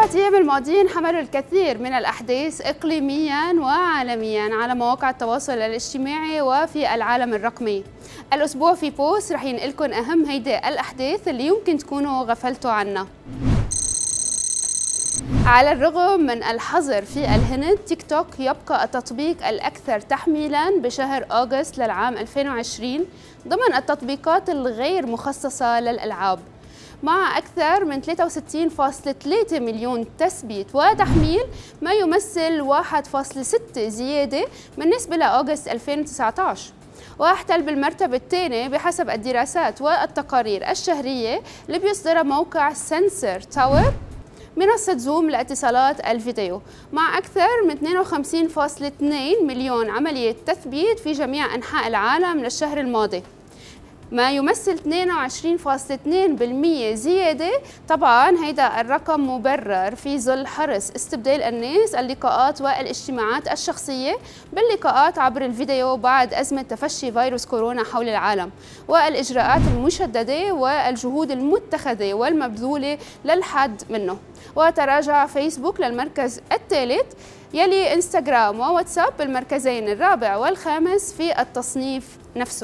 الأيام الماضيين حملوا الكثير من الأحداث إقليمياً وعالمياً على مواقع التواصل الاجتماعي وفي العالم الرقمي. الأسبوع في بوست رح ينقلكم أهم هيدي الأحداث اللي يمكن تكونوا غفلتوا عنها. على الرغم من الحظر في الهند، تيك توك يبقى التطبيق الأكثر تحميلاً بشهر أغسطس للعام 2020 ضمن التطبيقات الغير مخصصة للألعاب، مع أكثر من 63.3 مليون تثبيت وتحميل، ما يمثل 1.6 زيادة بالنسبة لأغسطس 2019. واحتل بالمرتبة الثانية بحسب الدراسات والتقارير الشهرية اللي بيصدرها موقع سنسر تاور منصة زوم لاتصالات الفيديو، مع أكثر من 52.2 مليون عملية تثبيت في جميع أنحاء العالم للشهر الماضي، ما يمثل 22.2% زيادة. طبعاً هيدا الرقم مبرر في ظل حرص استبدال الناس اللقاءات والاجتماعات الشخصية باللقاءات عبر الفيديو بعد أزمة تفشي فيروس كورونا حول العالم، والإجراءات المشددة والجهود المتخذة والمبذولة للحد منه. وتراجع فيسبوك للمركز الثالث، يلي انستغرام وواتساب بالمركزين الرابع والخامس في التصنيف نفسه.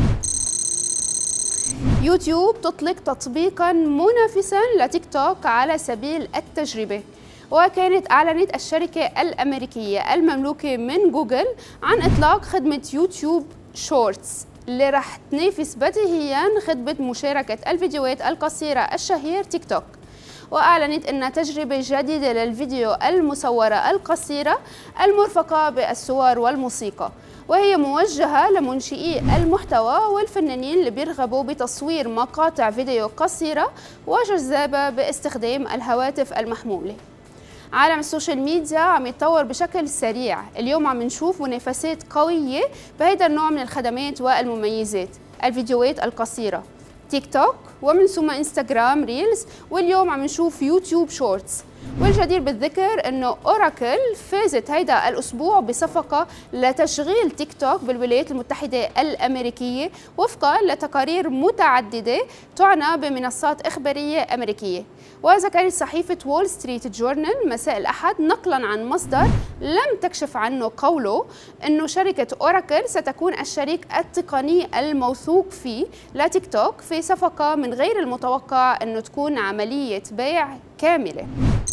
يوتيوب تطلق تطبيقاً منافساً لتيك توك على سبيل التجربة، وكانت أعلنت الشركة الأمريكية المملوكة من جوجل عن إطلاق خدمة يوتيوب شورتس اللي رح تنافس بديهياً خدمة مشاركة الفيديوهات القصيرة الشهير تيك توك. وأعلنت أن تجربة جديدة للفيديو المصورة القصيرة المرفقة بالصور والموسيقى، وهي موجهة لمنشئي المحتوى والفنانين اللي بيرغبوا بتصوير مقاطع فيديو قصيرة وجذابة باستخدام الهواتف المحمولة. عالم السوشيال ميديا عم يتطور بشكل سريع، اليوم عم نشوف منافسات قوية بهذا النوع من الخدمات والمميزات، الفيديوهات القصيرة، تيك توك ومن ثم انستغرام ريلز، واليوم عم نشوف يوتيوب شورتس. والجدير بالذكر انه اوراكل فازت هيدا الاسبوع بصفقه لتشغيل تيك توك بالولايات المتحده الامريكيه وفقا لتقارير متعدده تعنى بمنصات اخباريه امريكيه. وذكرت صحيفه وول ستريت جورنال مساء الاحد نقلا عن مصدر لم تكشف عنه قوله انه شركه اوراكل ستكون الشريك التقني الموثوق فيه لتيك توك في صفقه من غير المتوقع انه تكون عمليه بيع كامله.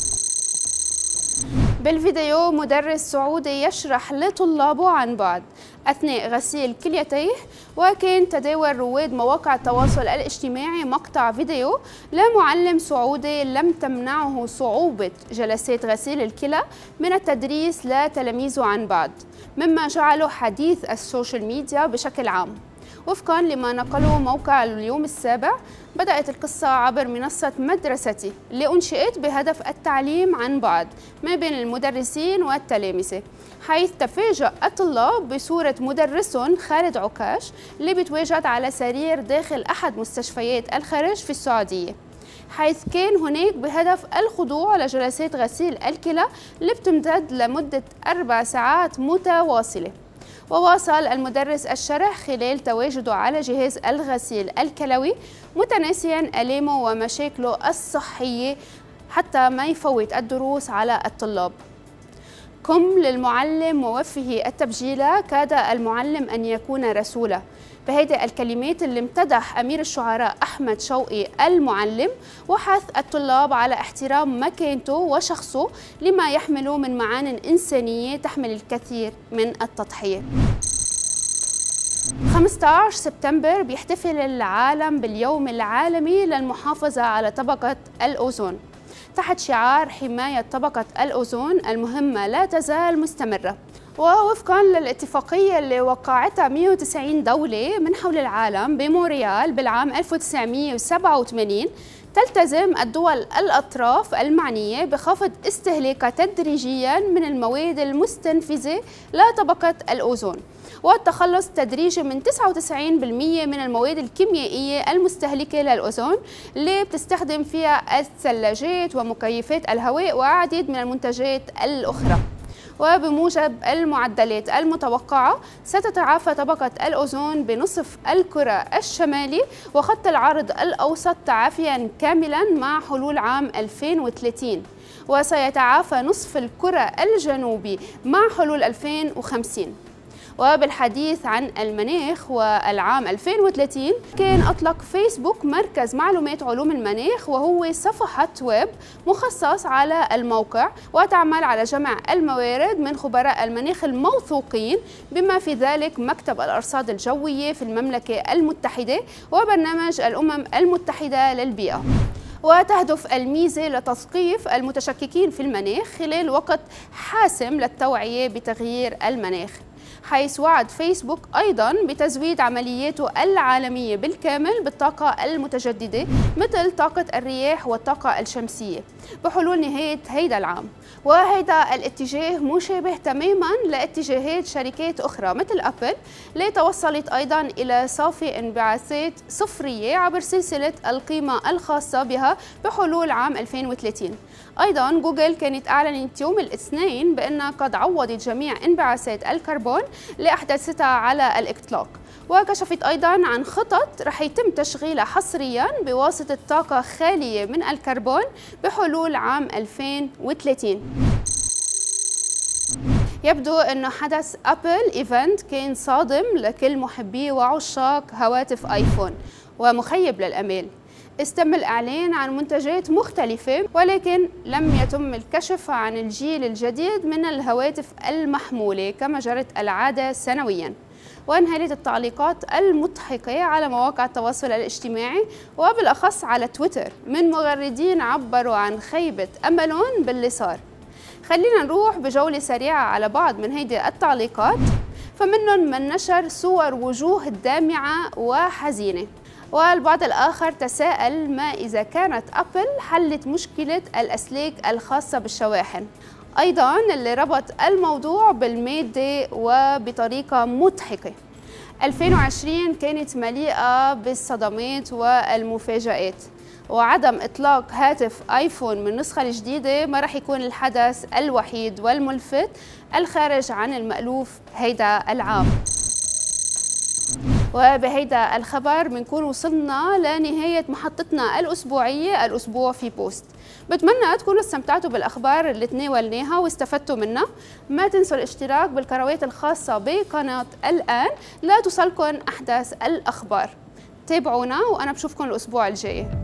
بالفيديو مدرس سعودي يشرح لطلابه عن بعد أثناء غسيل كليتيه، وكان تداول رواد مواقع التواصل الاجتماعي مقطع فيديو لمعلم سعودي لم تمنعه صعوبة جلسات غسيل الكلى من التدريس لتلاميذه عن بعد، مما جعله حديث السوشيال ميديا بشكل عام. وفقاً لما نقله موقع اليوم السابع، بدأت القصة عبر منصة مدرستي اللي أنشئت بهدف التعليم عن بعد ما بين المدرسين والتلامذة، حيث تفاجأ الطلاب بصورة مدرسهم خالد عكاش اللي بيتواجد على سرير داخل أحد مستشفيات الخرج في السعودية، حيث كان هناك بهدف الخضوع لجلسات غسيل الكلى اللي بتمتد لمدة 4 ساعات متواصلة. وواصل المدرس الشرح خلال تواجده على جهاز الغسيل الكلوي متناسياً آلامه ومشاكله الصحية حتى ما يفوت الدروس على الطلاب. قم للمعلم ووفه التبجيلة، كاد المعلم أن يكون رسولا. بهيدي الكلمات اللي امتدح أمير الشعراء أحمد شوقي المعلم وحث الطلاب على احترام مكانته وشخصه لما يحمله من معان إنسانية تحمل الكثير من التضحية. 15 سبتمبر بيحتفل العالم باليوم العالمي للمحافظة على طبقة الأوزون تحت شعار حماية طبقة الأوزون المهمة لا تزال مستمرة. ووفقاً للاتفاقية اللي وقعتها 190 دولة من حول العالم بمونريال بالعام 1987، تلتزم الدول الأطراف المعنية بخفض استهلاكها تدريجياً من المواد المستنفذة لطبقة الأوزون، والتخلص تدريجي من 99% من المواد الكيميائية المستهلكة للأوزون اللي بتستخدم فيها الثلاجات ومكيفات الهواء وعديد من المنتجات الأخرى. وبموجب المعدلات المتوقعة ستتعافى طبقة الأوزون بنصف الكرة الشمالي وخط العرض الأوسط تعافيا كاملا مع حلول عام 2030. وسيتعافى نصف الكرة الجنوبي مع حلول 2050. وبالحديث عن المناخ والعام 2030 كان أطلق فيسبوك مركز معلومات علوم المناخ، وهو صفحة ويب مخصص على الموقع وتعمل على جمع الموارد من خبراء المناخ الموثوقين، بما في ذلك مكتب الأرصاد الجوية في المملكة المتحدة وبرنامج الأمم المتحدة للبيئة. وتهدف الميزة لتثقيف المتشككين في المناخ خلال وقت حاسم للتوعية بتغيير المناخ، حيث وعد فيسبوك أيضاً بتزويد عملياته العالمية بالكامل بالطاقة المتجددة مثل طاقة الرياح والطاقة الشمسية بحلول نهاية هيدا العام. وهيدا الاتجاه مشابه تماماً لاتجاهات شركات أخرى مثل أبل، اللي توصلت أيضاً إلى صافي انبعاثات صفرية عبر سلسلة القيمة الخاصة بها بحلول عام 2030. أيضاً جوجل كانت أعلنت يوم الاثنين بأنها قد عوضت جميع انبعاثات الكربون لأحداثتها على الإطلاق، وكشفت أيضاً عن خطط رح يتم تشغيلها حصرياً بواسطة طاقة خالية من الكربون بحلول عام 2030. يبدو أنه حدث أبل إيفنت كان صادم لكل محبي وعشاق هواتف آيفون ومخيب للأمال. استم الإعلان عن منتجات مختلفة، ولكن لم يتم الكشف عن الجيل الجديد من الهواتف المحمولة كما جرت العادة سنوياً. وانهالت التعليقات المضحكة على مواقع التواصل الاجتماعي وبالأخص على تويتر من مغردين عبروا عن خيبة أملهم باللي صار. خلينا نروح بجولة سريعة على بعض من هيدي التعليقات، فمنهم من نشر صور وجوه دامعة وحزينة، والبعض الآخر تساءل ما إذا كانت أبل حلت مشكلة الأسلاك الخاصة بالشواحن. أيضاً اللي ربط الموضوع بالمادة وبطريقة مضحكة. 2020 كانت مليئة بالصدمات والمفاجآت، وعدم إطلاق هاتف آيفون من النسخة الجديدة ما رح يكون الحدث الوحيد والملفت الخارج عن المألوف هيدا العام. وبهيدا الخبر بنكون وصلنا لنهاية محطتنا الأسبوعية الأسبوع في بوست. بتمنى تكونوا استمتعتوا بالأخبار اللي تناولناها واستفدتوا منها. ما تنسوا الاشتراك بالقنوات الخاصة بقناة الآن لا توصلكم أحداث الأخبار. تابعونا وأنا بشوفكم الأسبوع الجاي.